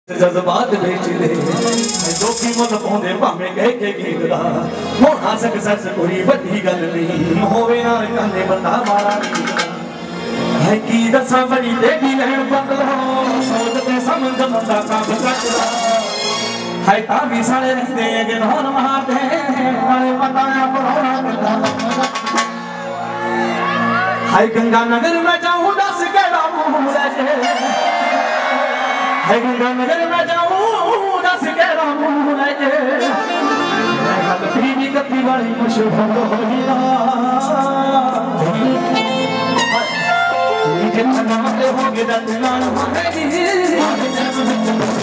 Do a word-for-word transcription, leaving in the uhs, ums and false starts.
जज्बात बेच ले जो कीमत पाउंदे भावें कह के गीत दा होना सक्सेस कोई वड्डी गल नहीं होवे ना कहंदे बंदा मारा नहीं है की दसा बड़ी देगी लहर बदलो सोचते समझ बंदा काम करदा है ता भी साले रहंदे अगे नौर मारदे नाले बताया परोना करदा है गंगा नगर में जाऊं दस केड़ा मुंह ले है गंगा नगर में जाऊं दस केड़ा मुंह ले बीवी कत्ती वाली मशहूर होई ना जितना नाम ले होगे दस नाल होगी